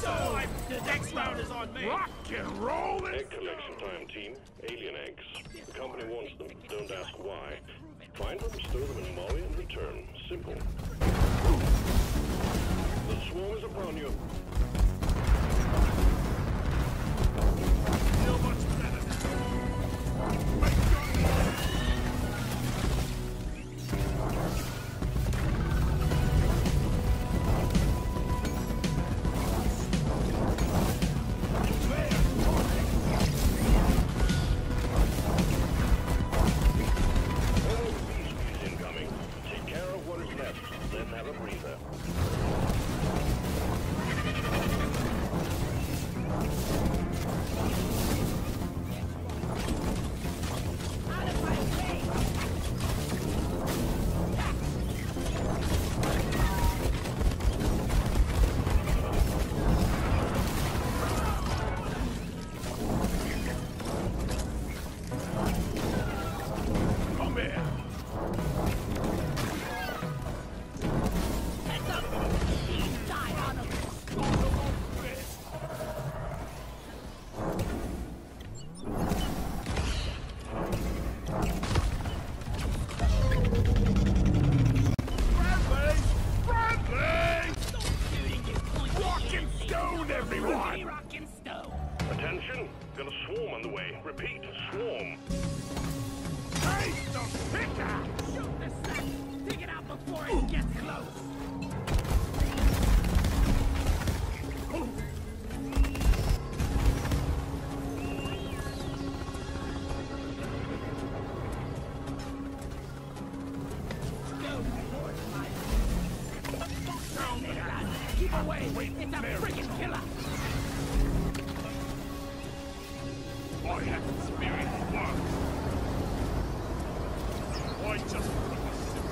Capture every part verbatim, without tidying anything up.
The next round is on me. Rock and roll it! Egg collection time, team. Alien eggs. The company wants them. Don't ask why. Find them, store them in Molly, and return. Simple. The swarm is upon you. Feel much better now. Make Attention! Got a swarm on the way. Repeat, swarm. Hey, the picker! Shoot the sack. Take it out before it gets close. Keep away! It's a freaking killer! I have the spirit of work. I just want to be simple.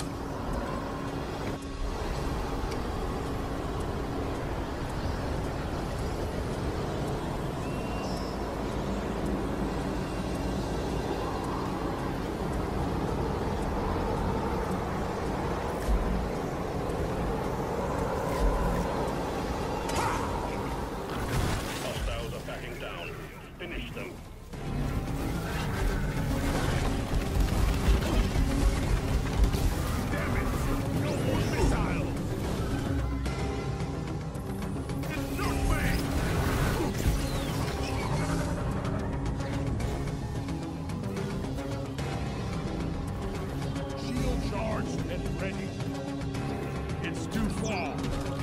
Hostiles are backing down. Finish them. Damn it! No more missiles! It's not me! Shield charged and ready. It's too far.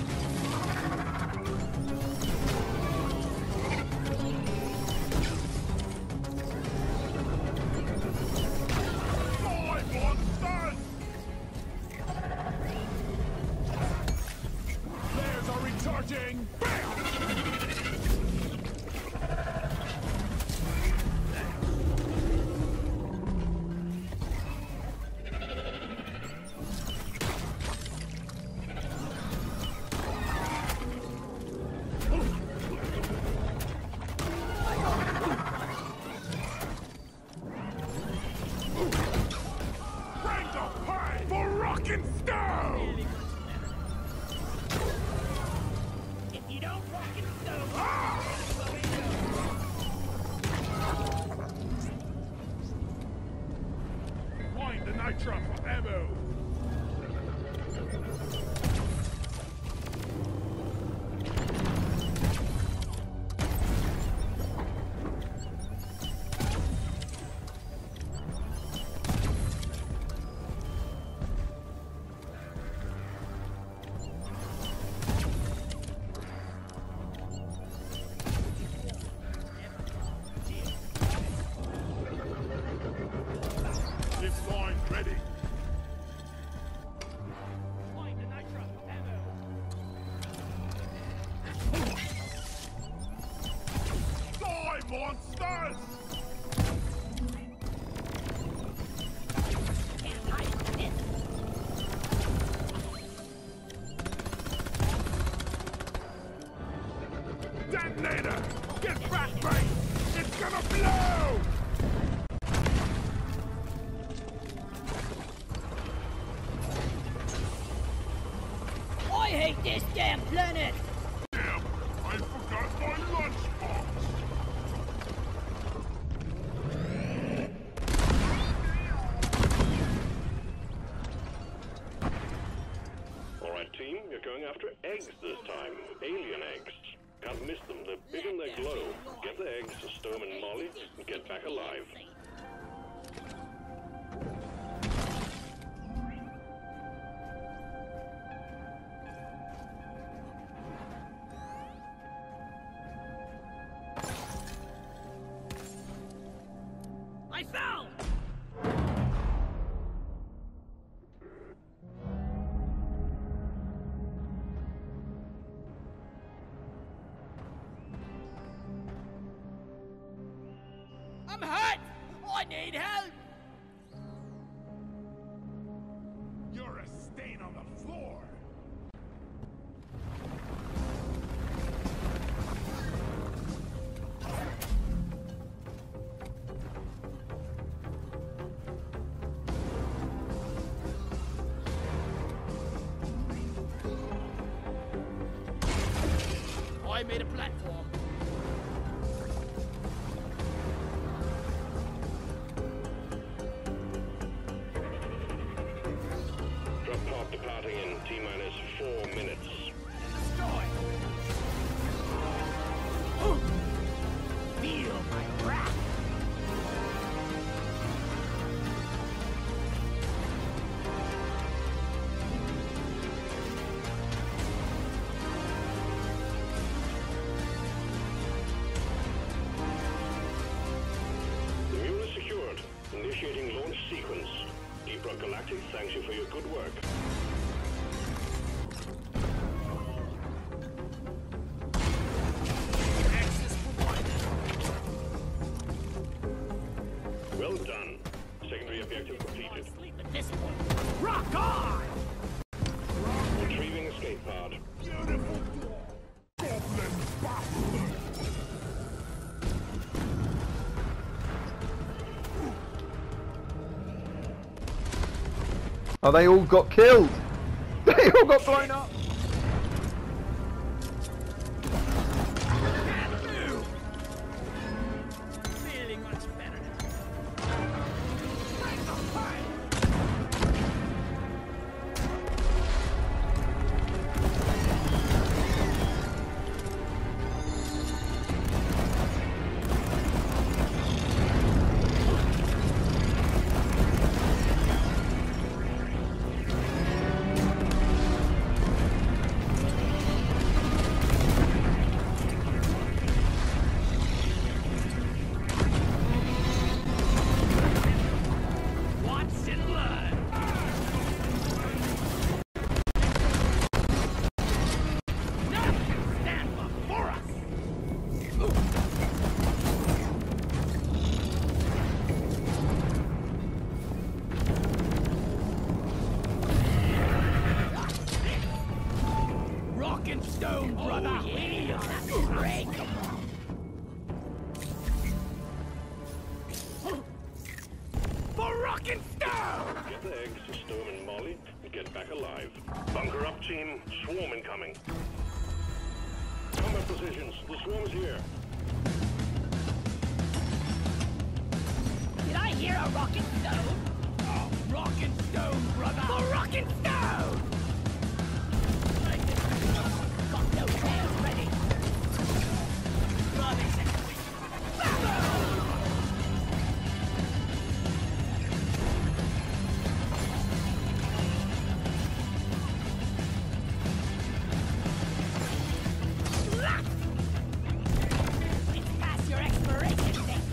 Charging! Bring the pie for rock and stone! You don't rock and stone. Ah! Wind the nitro for ammo. Ready. Find the nitro ammo. Die, monsters! Can't hide from this. Detonator! Get back, mate! It's gonna blow! I hate this damn planet! Damn! I forgot my lunchbox! Alright team, you're going after eggs this time. Alien eggs. Can't miss them, they're big and they glow. Get the eggs to Sturm and Molly and get back alive. I fell! I'm hurt! I need help! You're a stain on the floor! I made a platform. Drop pod departing in T-minus four minutes. Destroy! Ooh. Feel my wrath! The mule is secured. Initiating launch sequence. Deep Rock Galactic thanks you for your good work. Access provided. Well done. Secondary objective completed. Sleep at this point. Rock on! Retrieving escape pod. Beautiful goblin battle! Oh, they all got killed! They all got blown up! Feeling much better now. Break the fight! What's in blood? Nothing can stand before us! Rock and stone, brother! Oh, yeah. Break 'em. For rock and stone! Get the eggs to Sturm and Molly and get back alive. Bunker up, team. Swarm incoming. Combat positions. The swarm's here. Did I hear a rock and stone? Oh, rock and stone, brother! For rock and stone! Got no tails ready. Bloody second. It's past your expiration date.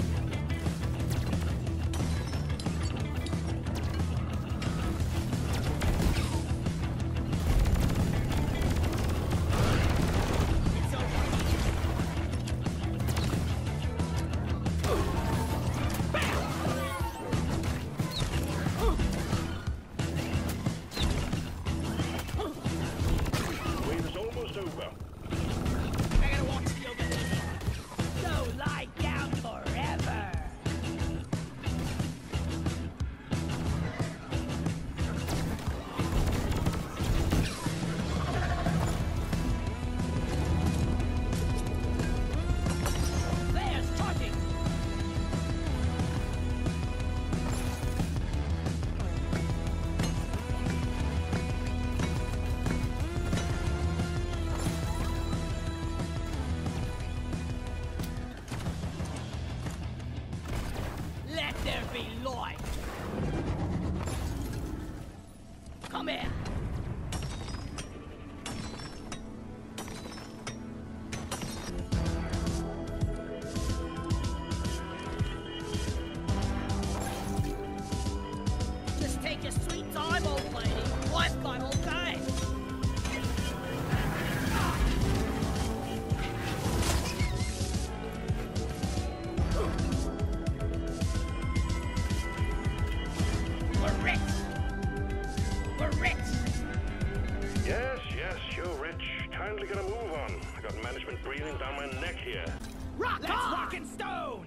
Yes, yes, you're rich. Kindly get a move on. I got management breathing down my neck here. Rock Let's on! Rock and stone!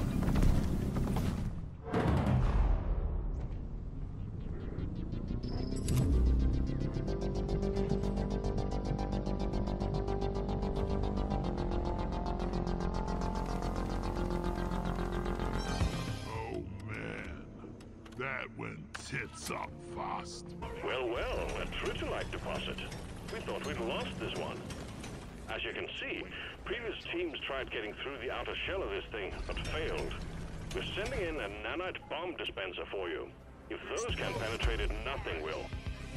Oh man, that went tits up fast. Well, well, a Trutalite deposit. We thought we'd lost this one. As you can see, previous teams tried getting through the outer shell of this thing, but failed. We're sending in a nanite bomb dispenser for you. If those can't penetrate it, nothing will.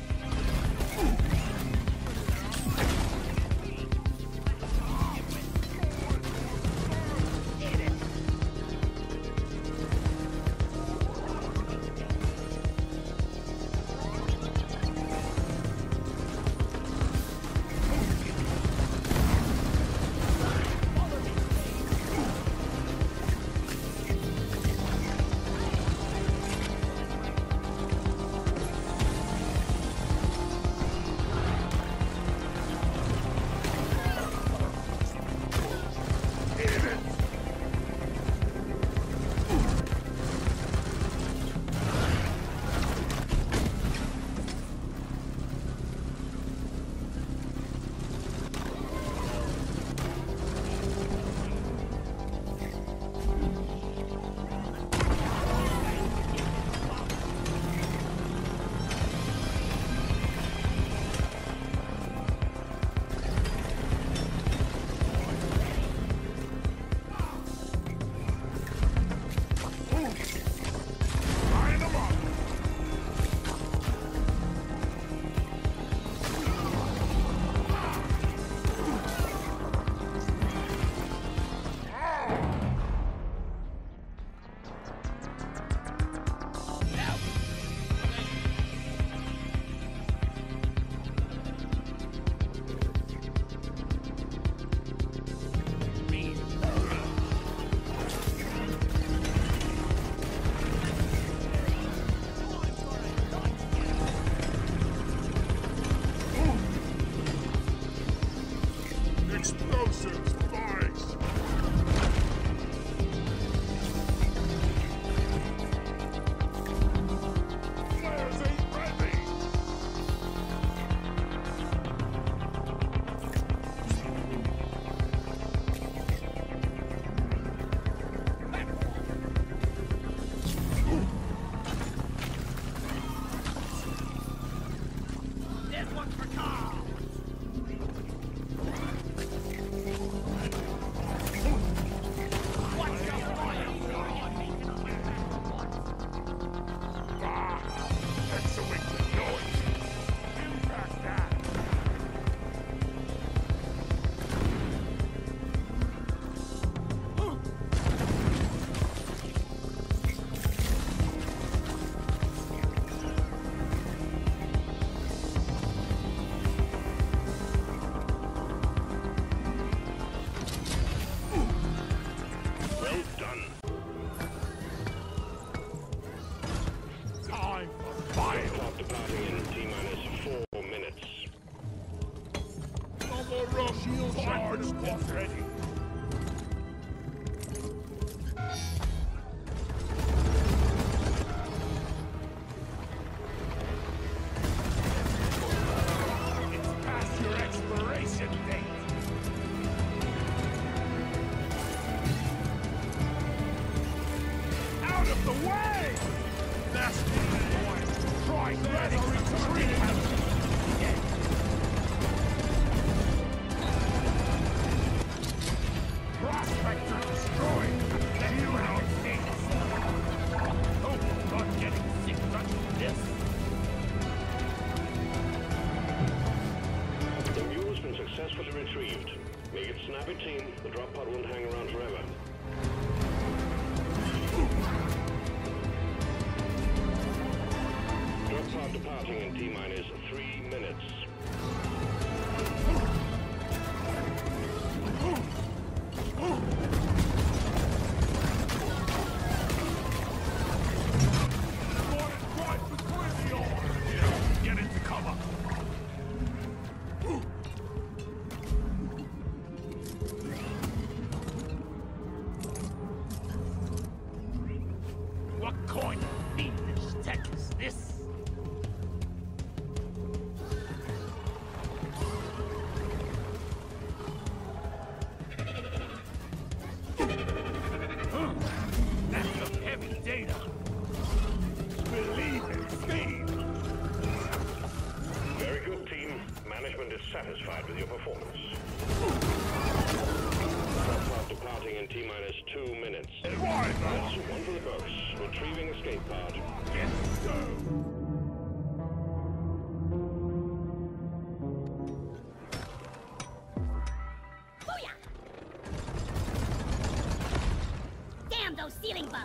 Explosives, boys! Flares ain't ready! This one's for Carl! Shield charged and ready. It's past your expiration date. Out of the way! That's the point. Try getting retreat. Prospector destroyed! You out Hope I'm not getting sick from this! The mule's been successfully retrieved. Make it snappy, team. The drop pod won't hang around forever. Drop pod departing in T-minus three minutes. Get into cover! Management is satisfied with your performance. Aircraft departing in T-minus two minutes. Right, That's one for the books. Retrieving escape pod. Yes, sir. Booyah! Damn those ceiling bugs!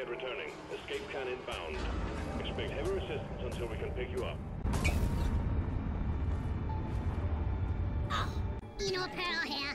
Upgrade returning. Escape can inbound. Expect heavy resistance until we can pick you up. Oh, Eno Pearl here.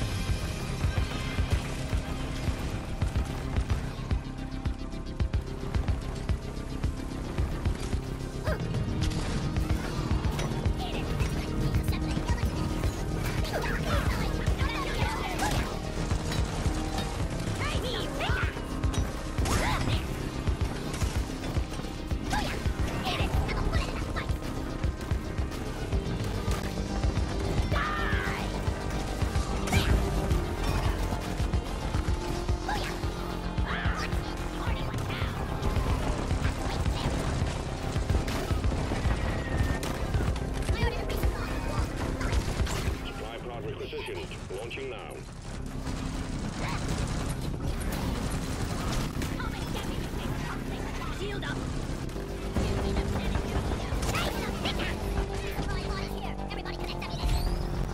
Launching now. Shield up. Everybody connect ammunition.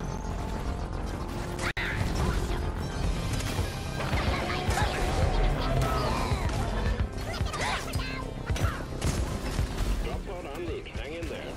Drop pod en route. Hang in there.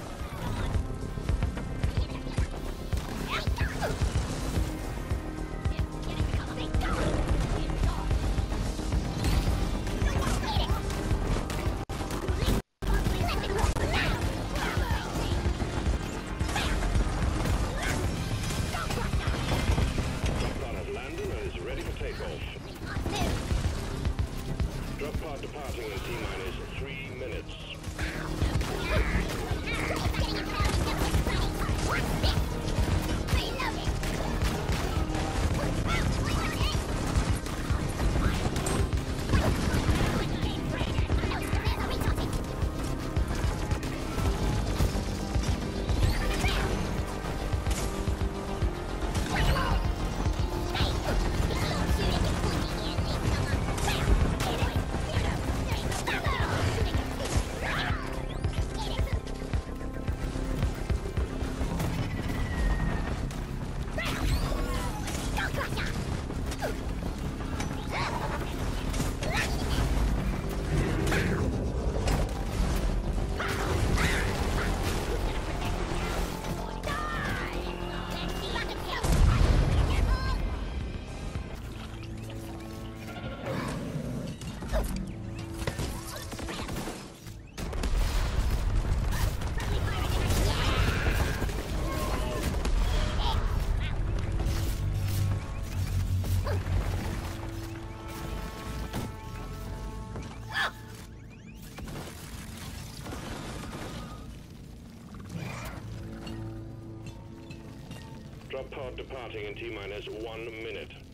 Drop pod departing in T-minus three minutes. Drop pod departing in T-minus one minute.